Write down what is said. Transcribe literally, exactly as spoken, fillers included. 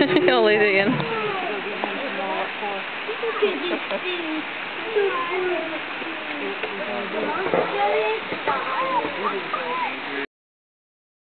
I'll leave it again. Look at this thing.